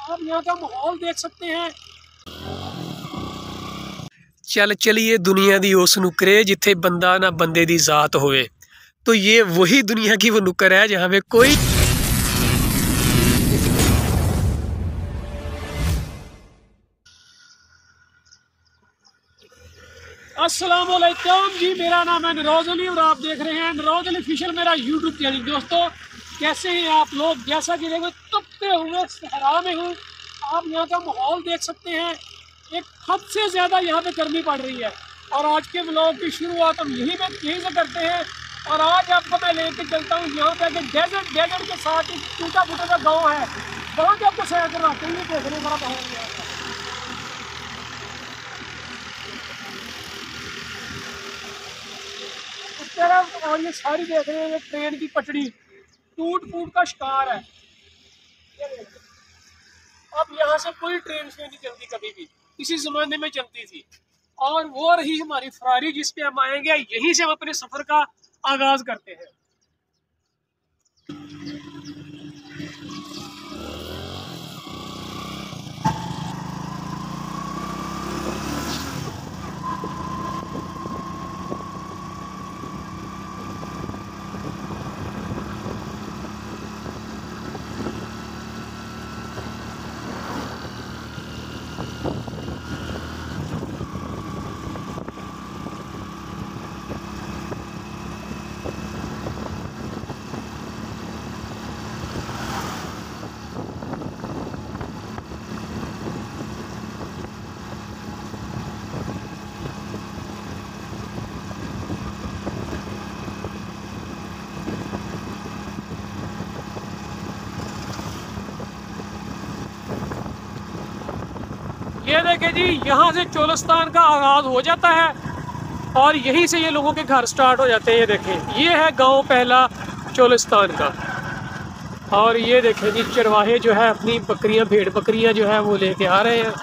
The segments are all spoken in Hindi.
आप यहाँ का माहौल देख सकते हैं। चल चलिए दुनिया दी उस नुकरे जिथे बंदा ना बंदे दी जात होवे। तो ये वही दुनिया की वो नुक्कर है जहाँ पे कोई अस्सलाम वालेकुम जी, मेरा नाम है नरोज अली और आप देख रहे हैं नरोज अली ऑफिशियल मेरा यूट्यूब चैनल। दोस्तों कैसे हैं आप लोग? जैसा कि देखो तपते हुए सहरा में हूँ, आप यहाँ का माहौल देख सकते हैं। एक हद से ज़्यादा यहाँ पे गर्मी पड़ रही है और आज के व्लॉग की शुरुआत हम यहीं से करते हैं। और आज आपको मैं लेके चलता हूँ यहाँ पे कि डेजर्ट के साथ एक टूटा फूटा का गाँव है, वहाँ के आपको सैर करवाते हैं। देख रहे बड़ा माहौल तरफ, और ये सारी देख रहे हैं ये ट्रेन की पटड़ी टूट फूट का शिकार है। अब यहाँ से कोई ट्रेन नहीं चलती, कभी भी इसी जमाने में चलती थी। और वो रही हमारी फरारी जिस पे हम आएंगे, यहीं से हम अपने सफर का आगाज करते हैं। ये देखें जी, यहाँ से चोलिस्तान का आगाज हो जाता है और यहीं से ये लोगों के घर स्टार्ट हो जाते हैं। ये देखें, ये है गांव पहला चोलिस्तान का। और ये देखें जी, चरवाहे जो है अपनी बकरियां, भेड़ बकरियां जो है वो लेके आ रहे हैं।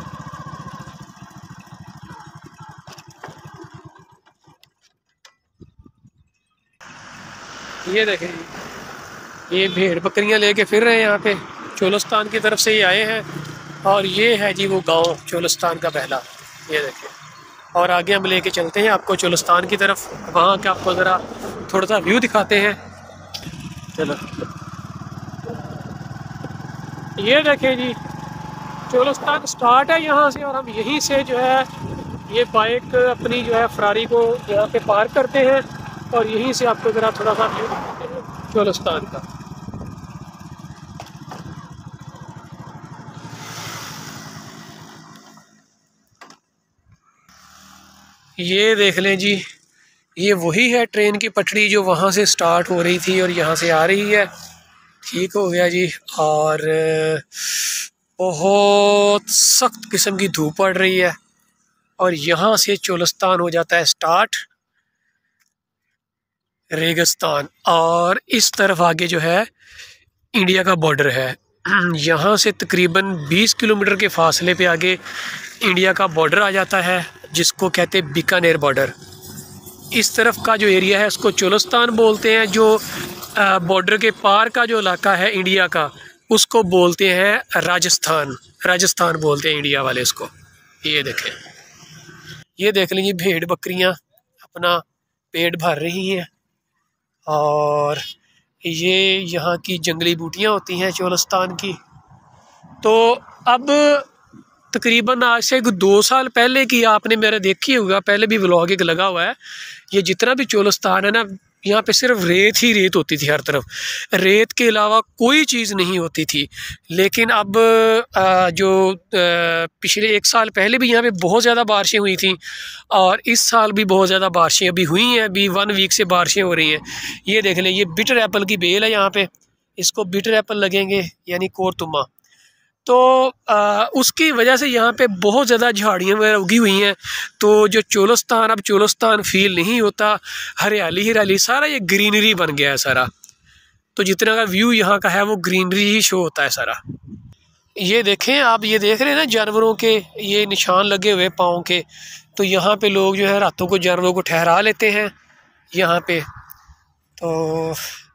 ये देखें जी, ये भेड़ बकरियां लेके फिर रहे हैं यहाँ पे, चोलिस्तान की तरफ से ही आए हैं। और ये है जी वो गांव चोलिस्तान का पहला। ये देखें, और आगे हम लेके चलते हैं आपको चोलिस्तान की तरफ, वहाँ का आपको ज़रा थोड़ा सा व्यू दिखाते हैं। चलो, ये देखें जी, चोलिस्तान स्टार्ट है यहाँ से और हम यहीं से जो है ये बाइक अपनी जो है फरारी को यहाँ पे पार्क करते हैं और यहीं से आपको ज़रा थोड़ा सा व्यू दिखाते हैं चोलिस्तान का। ये देख लें जी, ये वही है ट्रेन की पटड़ी जो वहाँ से स्टार्ट हो रही थी और यहाँ से आ रही है। ठीक हो गया जी। और बहुत सख्त किस्म की धूप पड़ रही है और यहाँ से चोलिस्तान हो जाता है स्टार्ट, रेगिस्तान। और इस तरफ आगे जो है इंडिया का बॉर्डर है। यहाँ से तकरीबन 20 किलोमीटर के फासले पे आगे इंडिया का बॉर्डर आ जाता है, जिसको कहते हैं बीकानेर बॉर्डर। इस तरफ का जो एरिया है उसको चोलिस्तान बोलते हैं। जो बॉर्डर के पार का जो इलाका है इंडिया का, उसको बोलते हैं राजस्थान। राजस्थान बोलते हैं इंडिया वाले उसको। ये देखें, ये देख लीजिए, भेड़ बकरियां अपना पेट भर रही हैं। और ये यहाँ की जंगली बूटियाँ होती हैं चोलिस्तान की। तो अब तकरीबन आज से 2 साल पहले की आपने मेरा देखी होगा, पहले भी व्लॉग एक लगा हुआ है। ये जितना भी चोलिस्तान है ना, यहाँ पे सिर्फ रेत ही रेत होती थी, हर तरफ रेत के अलावा कोई चीज़ नहीं होती थी। लेकिन अब जो पिछले 1 साल पहले भी यहाँ पे बहुत ज़्यादा बारिशें हुई थी और इस साल भी बहुत ज़्यादा बारिशें अभी हुई हैं। अभी 1 वीक से बारिशें हो रही हैं। ये देख लें, ये बिटर एप्पल की बेल है यहाँ पे, इसको बिटर एप्पल लगेंगे यानी कोरतुमा। तो उसकी वजह से यहाँ पे बहुत ज़्यादा झाड़ियाँ वगैरह उगी हुई हैं। तो जो चोलिस्तान, अब चोलिस्तान फील नहीं होता, हरियाली हरियाली, सारा ये ग्रीनरी बन गया है सारा। तो जितना का व्यू यहाँ का है वो ग्रीनरी ही शो होता है सारा। ये देखें आप, ये देख रहे हैं ना जानवरों के ये निशान लगे हुए पाँव के। तो यहाँ पे लोग जो है रातों को जानवरों को ठहरा लेते हैं यहाँ पे। तो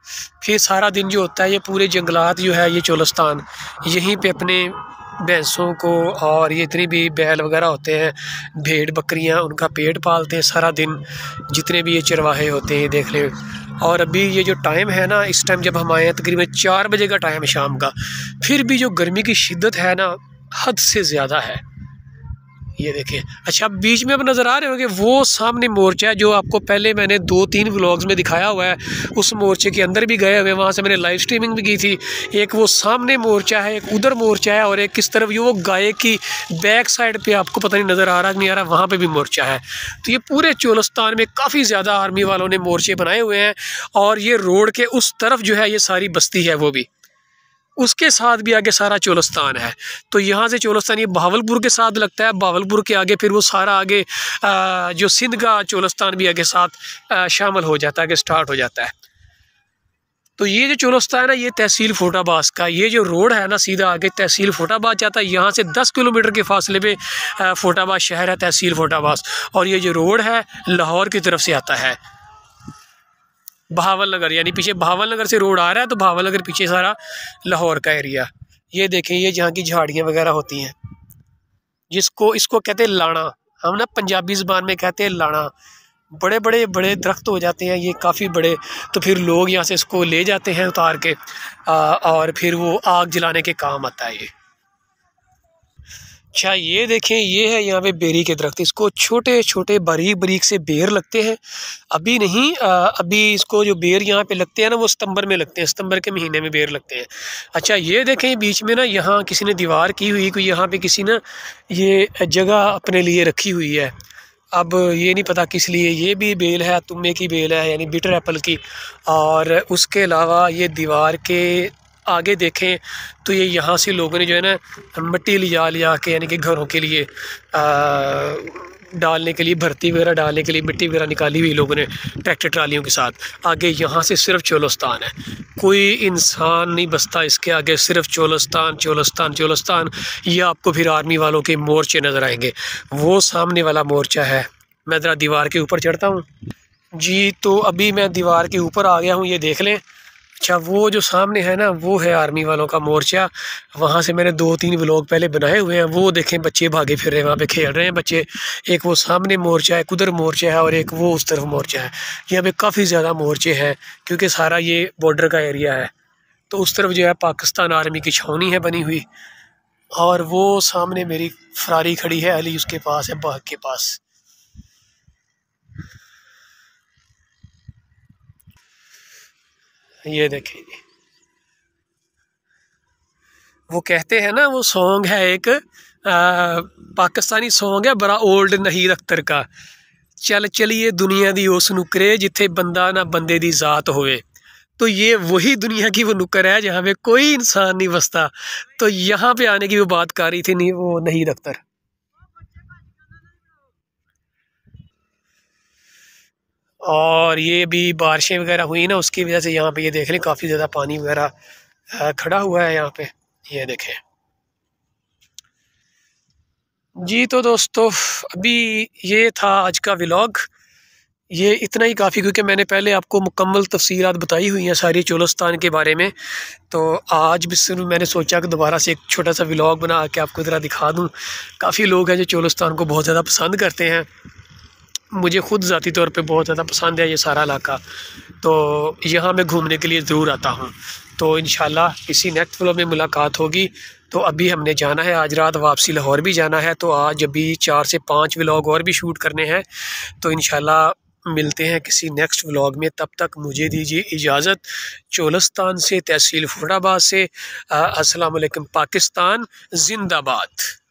फिर सारा दिन जो होता है ये पूरे जंगलात जो है ये चोलिस्तान यहीं पे अपने भैंसों को और ये इतनी भी बैल वगैरह होते हैं, भेड़ बकरियां, उनका पेट पालते हैं सारा दिन, जितने भी ये चरवाहे होते हैं देख लें। और अभी ये जो टाइम है ना, इस टाइम जब हम आए हैं तकरीबन 4 बजे का टाइम है शाम का, फिर भी जो गर्मी की शिद्दत है ना हद से ज़्यादा है। ये देखें। अच्छा, बीच में अब नज़र आ रहे होंगे वो सामने मोर्चा है जो आपको पहले मैंने 2-3 व्लॉग्स में दिखाया हुआ है। उस मोर्चे के अंदर भी गए हुए, वहाँ से मैंने लाइव स्ट्रीमिंग भी की थी। एक वो सामने मोर्चा है, एक उधर मोर्चा है, और एक किस तरफ ये वो गाय की बैक साइड पे आपको पता नहीं नज़र आ रहा नहीं आ रहा, वहाँ पे भी मोर्चा है। तो ये पूरे चोलिस्तान में काफ़ी ज़्यादा आर्मी वालों ने मोर्चे बनाए हुए हैं। और ये रोड के उस तरफ जो है ये सारी बस्ती है, वो भी उसके साथ भी आगे सारा चोलिस्तान है। तो यहाँ से चोलिस्तान ये बहावलपुर के साथ लगता है, बहावलपुर के आगे फिर वो सारा आगे जो सिंध का चोलिस्तान भी आगे साथ शामिल हो जाता है, कि स्टार्ट हो जाता है। तो ये जो चोलिस्तान है ना, ये तहसील फोटाबाज का ये जो रोड है ना सीधा आगे तहसील फोटाबाज जाता है। यहाँ से 10 किलोमीटर के फासले पे फोटाबाज शहर है, तहसील फोटाबाज। और ये जो रोड है लाहौर की तरफ से आता है, बहावल नगर, यानी पीछे बहावल नगर से रोड आ रहा है, तो बहावल नगर पीछे सारा लाहौर का एरिया। ये देखें, ये जहाँ की झाड़ियाँ वगैरह होती हैं, इसको कहते हैं लाना, हम ना पंजाबी ज़बान में कहते हैं लाना। बड़े बड़े दरख्त हो जाते हैं ये काफ़ी बड़े, तो फिर लोग यहाँ से इसको ले जाते हैं उतार के, और फिर वो आग जलाने के काम आता है ये। अच्छा, ये देखें, ये है यहाँ पे बेरी के दरख्त, इसको छोटे छोटे बारीक बारीक से बेर लगते हैं। अभी नहीं, अभी इसको जो बेर यहाँ पे लगते हैं ना वो सितंबर में लगते हैं, सितंबर के महीने में बेर लगते हैं। अच्छा, ये देखें बीच में ना यहाँ किसी ने दीवार की हुई, कोई यहाँ पे किसी ना ये जगह अपने लिए रखी हुई है। अब ये नहीं पता किस लिए, ये भी बेल है, तुम्बे की बेल है, यानी बिटर एप्पल की। और उसके अलावा ये दीवार के आगे देखें तो ये यहाँ से लोगों ने जो है ना मिट्टी लिया के, यानी कि घरों के लिए डालने के लिए, भर्ती वगैरह डालने के लिए मिट्टी वगैरह निकाली हुई लोगों ने ट्रैक्टर ट्रालियों के साथ। आगे यहाँ से सिर्फ चोलिस्तान है, कोई इंसान नहीं बसता इसके आगे, सिर्फ चोलिस्तान चोलिस्तान चोलिस्तान। ये आपको फिर आर्मी वालों के मोर्चे नज़र आएंगे। वो सामने वाला मोर्चा है। मैं ज़रा दीवार के ऊपर चढ़ता हूँ जी, तो अभी मैं दीवार के ऊपर आ गया हूँ, ये देख लें। अच्छा, वो जो सामने है ना वो है आर्मी वालों का मोर्चा। वहाँ से मैंने 2-3 व्लॉग पहले बनाए हुए हैं, वो देखें बच्चे भागे फिर रहे हैं, वहाँ पे खेल रहे हैं बच्चे। एक वो सामने मोर्चा है, उधर मोर्चा है, और एक वो उस तरफ मोर्चा है। यहाँ पे काफ़ी ज़्यादा मोर्चे हैं क्योंकि सारा ये बॉर्डर का एरिया है। तो उस तरफ जो है पाकिस्तान आर्मी की छावनी है बनी हुई, और वो सामने मेरी फरारी खड़ी है, अली उसके पास है, बाग के पास। ये देखें, वो कहते हैं ना, वो सॉन्ग है एक पाकिस्तानी सॉन्ग है बड़ा ओल्ड नहीर अख्तर का, चल चलिए दुनिया दी उस नुकरे जिथे बंदा ना बंदे दी जात होवे। तो ये वही दुनिया की वो नुक्कर है जहाँ पे कोई इंसान नहीं बसता। तो यहाँ पे आने की वो बात कर रही थी, नहीं वो नहीर अख्तर। और ये भी बारिशें वगैरह हुई ना, उसकी वजह से यहाँ पे ये देख लें काफ़ी ज़्यादा पानी वगैरह खड़ा हुआ है यहाँ पे, ये देखें जी। तो दोस्तों, अभी ये था आज का व्लॉग, ये इतना ही काफ़ी, क्योंकि मैंने पहले आपको मुकम्मल तफसीलात बताई हुई हैं सारी चोलिस्तान के बारे में। तो आज भी सिर्फ मैंने सोचा कि दोबारा से एक छोटा सा व्लॉग बना के आपको ज़रा दिखा दूँ। काफ़ी लोग हैं जो चोलिस्तान को बहुत ज़्यादा पसंद करते हैं, मुझे ख़ुद ज़ाती तौर पे बहुत ज़्यादा पसंद है ये सारा इलाका। तो यहाँ मैं घूमने के लिए ज़रूर आता हूँ। तो इंशाल्लाह किसी नेक्स्ट व्लॉग में मुलाकात होगी। तो अभी हमने जाना है, आज रात वापसी लाहौर भी जाना है, तो आज अभी 4 से 5 व्लॉग और भी शूट करने हैं। तो इंशाल्लाह मिलते हैं किसी नेक्स्ट व्लॉग में, तब तक मुझे दीजिए इजाज़त। चोलिस्तान से, तहसील फोटाबाज से, अस्सलाम वालेकुम, पाकिस्तान जिंदाबाद।